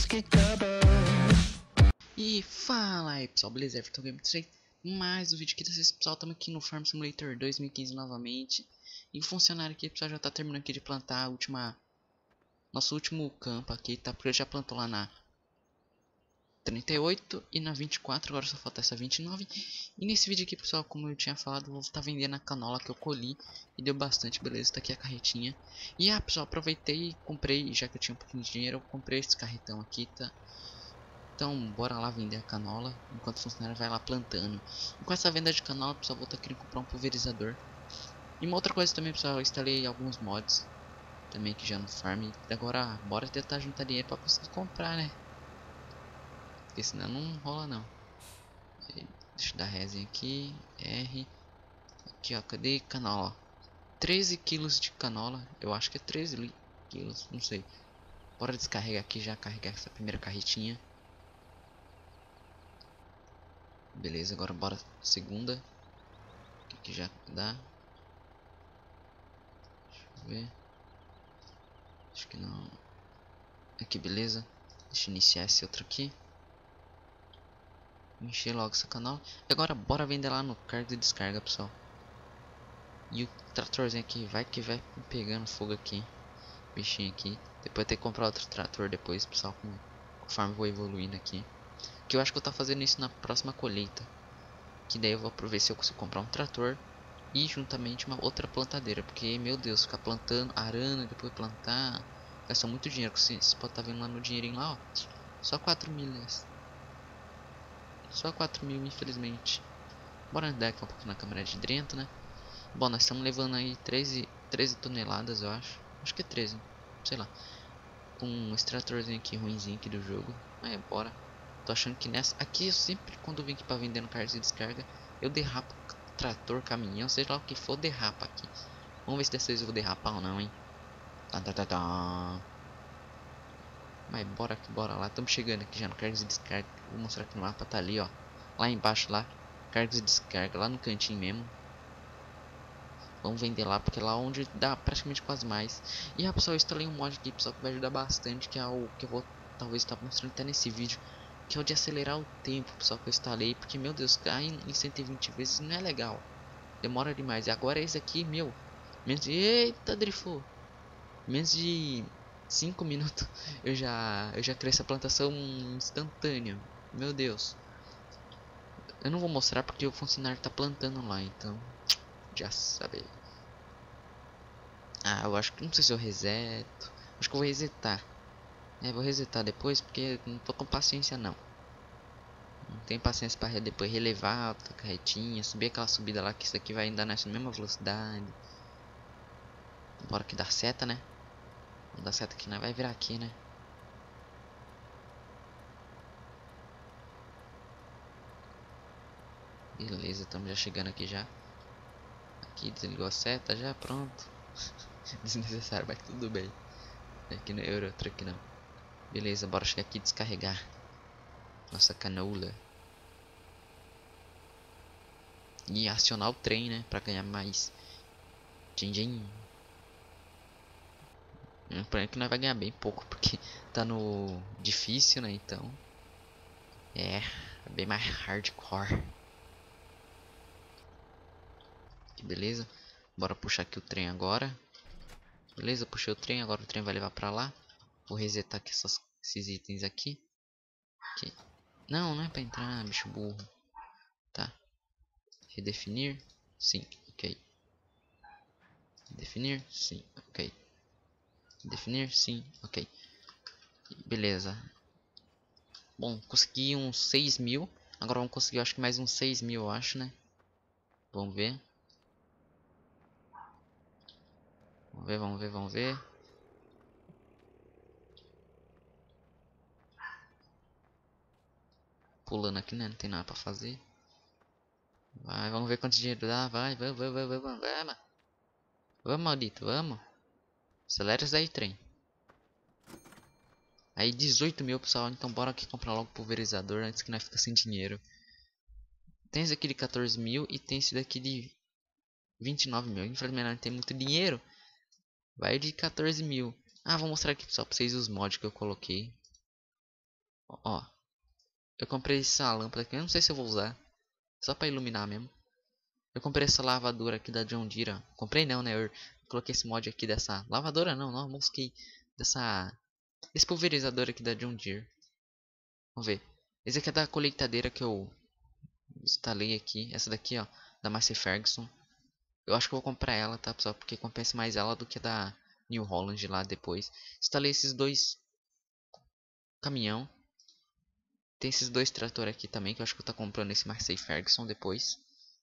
E fala aí pessoal, beleza? Everton Game 3, mais um vídeo aqui desse pessoal. Estamos aqui no Farm Simulator 2015 novamente. E o funcionário aqui, pessoal, já tá terminando aqui de plantar a nosso último campo aqui, tá? Porque ele já plantou lá na 38 e na 24, agora só falta essa 29. E nesse vídeo aqui, pessoal, como eu tinha falado, vou estar vendendo a canola que eu colhi e deu bastante, beleza? Tá aqui a carretinha. E pessoal, aproveitei e comprei, já que eu tinha um pouquinho de dinheiro, eu comprei esse carretão aqui, tá? Então, bora lá vender a canola, enquanto o funcionário vai lá plantando. E com essa venda de canola, pessoal, vou estar querendo comprar um pulverizador. E uma outra coisa também, pessoal, eu instalei alguns mods também aqui já no farm. E agora, bora tentar juntar dinheiro para conseguir comprar, né? Porque senão não rola não. Deixa eu dar resinha aqui, R. Aqui, ó, cadê canola? 13 quilos de canola, eu acho que é 13 quilos, não sei. Bora descarregar aqui já, carregar essa primeira carretinha. Beleza, agora bora segunda. O que já dá? Deixa eu ver. Acho que não. Aqui, beleza. Deixa eu iniciar esse outro aqui. Encher logo essa canal. E agora bora vender lá no carga e descarga, pessoal. E o tratorzinho aqui, vai que vai pegando fogo aqui. Bichinho aqui. Depois ter que comprar outro trator depois, pessoal. Conforme vou evoluindo aqui. Que eu acho que eu tô fazendo isso na próxima colheita. Que daí eu vou ver se eu consigo comprar um trator. E juntamente uma outra plantadeira. Porque, meu Deus, ficar plantando, arando, depois plantar. Gasta muito dinheiro. Vocês podem estar vendo lá no dinheirinho lá, ó. Só 4 milhas. Só 4 mil, infelizmente. Bora andar aqui um pouco na câmera de dentro, né? Bom, nós estamos levando aí 13 toneladas, eu acho. Acho que é 13, sei lá. Com um extratorzinho aqui ruimzinho aqui do jogo. Mas bora. Tô achando que nessa... Aqui eu sempre, quando eu vim aqui pra vender no carro de descarga, eu derrapo trator, caminhão, seja lá o que for, derrapa aqui. Vamos ver se dessa vez eu vou derrapar ou não, hein. Mas bora aqui, bora lá. Estamos chegando aqui já no cargas e descarga. Vou mostrar aqui no mapa, tá ali, ó. Lá embaixo, lá. Cargas e descarga, lá no cantinho mesmo. Vamos vender lá, porque é lá onde dá praticamente quase mais. E pessoal, eu instalei um mod aqui, pessoal, que vai ajudar bastante. Que é o que eu vou talvez estar mostrando até nesse vídeo. Que é o de acelerar o tempo, pessoal, que eu instalei. Porque, meu Deus, cair em 120 vezes não é legal. Demora demais. E agora esse aqui, meu. Menos de... Eita, drifou. Menos de 5 minutos eu já cresço a plantação instantânea. Meu Deus. Eu não vou mostrar porque o funcionário tá plantando lá, então já sabe. Eu acho que não sei se eu reseto. Acho que eu vou resetar. Vou resetar depois porque não tô com paciência não. Não tenho paciência para depois relevar a carretinha, subir aquela subida lá que isso aqui vai andar nessa mesma velocidade. Bora que dá seta, né? Não dá seta aqui, não vai virar aqui, né? Beleza, estamos já chegando aqui já. Aqui desligou a seta já, pronto. Desnecessário, mas tudo bem. Aqui no Eurotruck não. Beleza, bora chegar aqui e descarregar nossa canola. E acionar o trem, né? Pra ganhar mais din-din. O problema é que nós vai ganhar bem pouco, porque tá no difícil, né? Então é bem mais hardcore. Beleza, bora puxar aqui o trem agora. Beleza, puxei o trem, agora o trem vai levar pra lá. Vou resetar aqui esses itens aqui. Não, não é pra entrar, bicho burro. Tá. Redefinir, sim, ok. Definir, sim, ok. Definir, sim, ok. Beleza. Bom, consegui uns 6 mil. Agora vamos conseguir, acho que mais uns 6 mil, eu acho, né? Vamos ver. Vamos ver, vamos ver, vamos ver. Pulando aqui, né? Não tem nada pra fazer. Vai, vamos ver quanto dinheiro dá. Vai, mano. Vamos, maldito, vamos. Acelera isso aí, trem. Aí 18 mil, pessoal. Então bora aqui comprar logo o pulverizador antes que nós fica sem dinheiro. Tem esse aqui de 14 mil e tem esse daqui de 29 mil. Infelizmente não tem muito dinheiro. Vai de 14 mil. Vou mostrar aqui, pessoal, pra vocês os mods que eu coloquei. Ó, eu comprei essa lâmpada aqui, eu não sei se eu vou usar. Só pra iluminar mesmo. Eu comprei essa lavadora aqui da John Deere. Comprei não, né? Eu coloquei esse mod aqui dessa... Lavadora não, não, mosquei. Esse pulverizador aqui da John Deere. Vamos ver. Esse aqui é da colheitadeira que eu instalei aqui. Essa daqui, ó. Da Massey Ferguson. Eu acho que eu vou comprar ela, tá, pessoal? Porque compensa mais ela do que a da New Holland lá depois. Instalei esses dois caminhão. Tem esses dois tratores aqui também, que eu acho que eu tô comprando esse Massey Ferguson depois.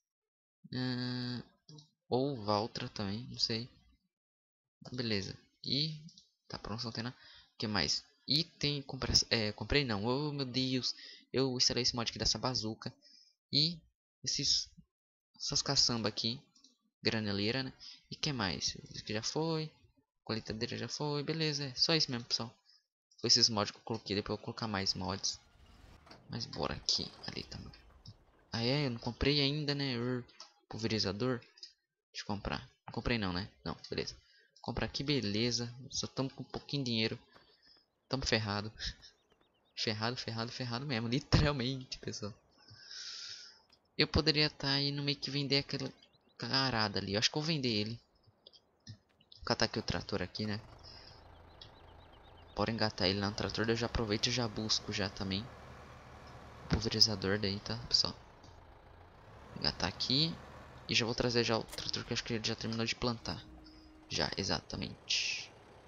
Ou Valtra também, não sei. Beleza. E tá pronto, não tem nada. O que mais? E tem comprei não. Oh, meu Deus. Eu instalei esse mod aqui dessa bazuca. E essas caçamba aqui, graneleira, né? E que mais? Isso aqui já foi. Colheitadeira já foi. Beleza, é só isso mesmo, pessoal. Foi esses mods que eu coloquei. Depois eu vou colocar mais mods. Mas bora aqui. Ali tá. Ah, é, eu não comprei ainda, né? Pulverizador. Deixa eu comprar. Não comprei não, né? Não, beleza. Comprar aqui, beleza. Só estamos com um pouquinho de dinheiro. Tamo ferrado. Ferrado, ferrado, ferrado mesmo. Literalmente, pessoal. Eu poderia estar indo meio que vender aquela carada ali. Eu acho que eu vou vender ele. Vou catar aqui o trator aqui, né? Bora engatar ele lá no trator. Eu já aproveito e já busco já também. O pulverizador daí, tá, pessoal? Engatar aqui. E já vou trazer já o trator que eu acho que ele já terminou de plantar. Já, exatamente.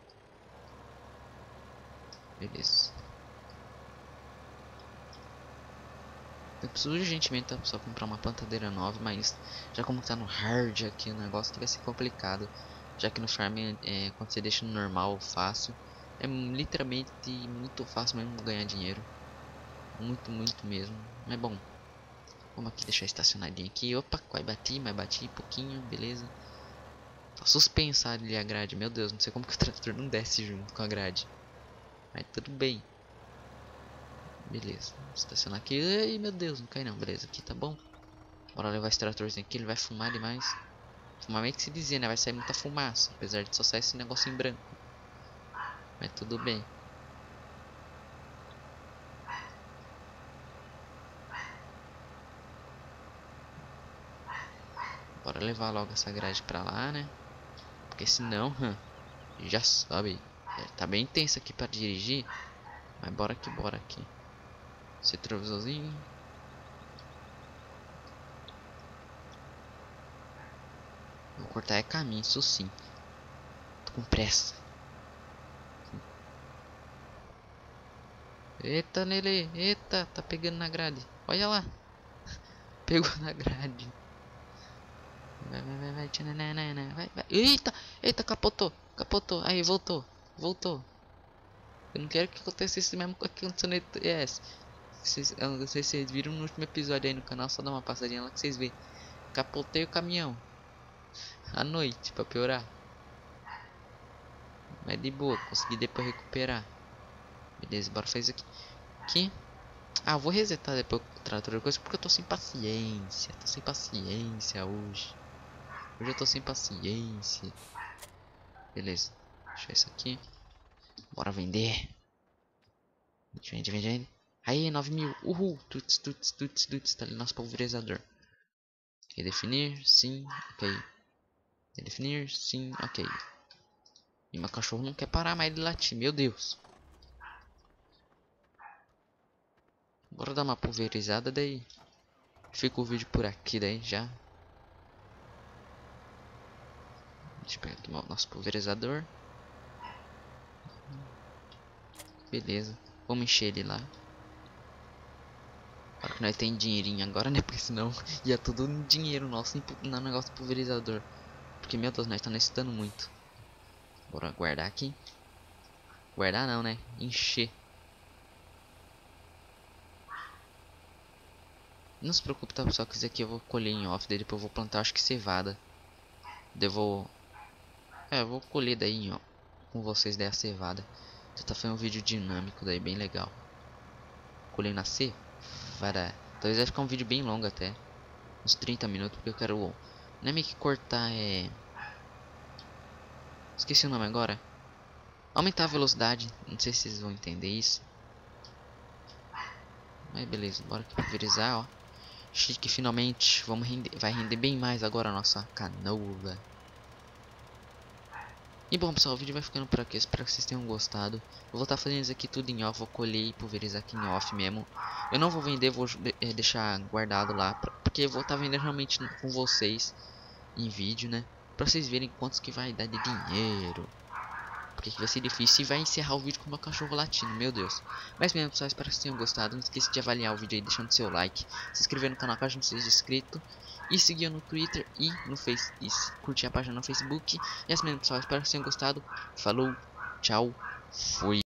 Beleza. Eu preciso urgentemente, tá, pessoal, comprar uma plantadeira nova, mas já como tá no hard aqui o negócio que vai ser complicado. Já que no farm, quando você deixa no normal, fácil, é literalmente muito fácil mesmo ganhar dinheiro. Muito, muito mesmo. Mas bom, vamos aqui deixar estacionadinho aqui. Opa, quase bati, mas bati pouquinho, beleza. Tá suspensado ali a grade, meu Deus, não sei como que o trator não desce junto com a grade. Mas tudo bem. Beleza, estacionar aqui. Ai, meu Deus, não cai não, beleza, aqui tá bom. Bora levar esse tratorzinho aqui, ele vai fumar demais. Fumar meio que se dizia, né? Vai sair muita fumaça. Apesar de só sair esse negócio em branco. Mas tudo bem. Bora levar logo essa grade pra lá, né? Porque senão, já sabe. Tá bem intenso aqui pra dirigir. Mas bora que bora aqui. Esse retrovisorzinho. Vou cortar caminho, isso sim. Tô com pressa. Eita, Lele. Eita, tá pegando na grade. Olha lá. Pegou na grade. Vai, vai, vai, vai. Tchananana, vai, vai. Eita, eita, capotou. Capotou. Aí, voltou. Voltou. Eu não quero que aconteça isso mesmo que aconteceu no ETS. Eu não sei se vocês viram no último episódio aí no canal, só dá uma passadinha lá que vocês veem. Capotei o caminhão. À noite, pra piorar. Mas de boa, consegui depois recuperar. Beleza, bora fazer isso aqui. Ah, eu vou resetar depois o trator coisa porque eu tô sem paciência. Tô sem paciência hoje. Hoje eu tô sem paciência. Beleza, deixa isso aqui. Bora vender. Vende, vende, vende. Aí, 9.000. Uhul. Tuts, tuts, tuts, tuts. Tá ali nosso pulverizador. Redefinir, sim, ok. Redefinir, sim, ok. E meu cachorro não quer parar mais de latir, meu Deus. Bora dar uma pulverizada daí. Fica o vídeo por aqui daí já. Deixa eu pegar aqui o nosso pulverizador. Beleza. Vamos encher ele lá. Claro que nós tem dinheirinho agora, né? Porque senão ia tudo em dinheiro nosso no negócio do pulverizador. Porque, meu Deus, nós tá necessitando muito. Bora guardar aqui. Guardar não, né? Encher. Não se preocupe, tá, pessoal, que isso aqui eu vou colher em off. Daí depois eu vou plantar, acho que cevada. Daí eu vou... eu vou colher daí, ó. Com vocês daí a cevada. Já tá fazendo um vídeo dinâmico daí, bem legal. Colher na cevada. Talvez vai ficar um vídeo bem longo até. Uns 30 minutos, porque eu quero... Não é meio que cortar, esqueci o nome agora. Aumentar a velocidade. Não sei se vocês vão entender isso. Mas beleza, bora aqui pulverizar, ó. Chique, finalmente. Vamos render, vai render bem mais agora a nossa canoa. E bom, pessoal, o vídeo vai ficando por aqui. Espero que vocês tenham gostado. Eu vou estar fazendo isso aqui tudo em off. Vou colher e pulverizar aqui em off mesmo. Eu não vou vender, vou deixar guardado lá. Porque eu vou estar vendendo realmente com vocês em vídeo, né? Pra vocês verem quantos que vai dar de dinheiro. Porque vai ser difícil e vai encerrar o vídeo com o meu cachorro latindo, meu Deus. Mas mesmo, pessoal, espero que vocês tenham gostado. Não esqueça de avaliar o vídeo aí, deixando seu like, se inscrever no canal caso não seja inscrito, e seguir no Twitter e no Face, e curtir a página no Facebook. E assim mesmo, pessoal, espero que vocês tenham gostado. Falou, tchau, fui.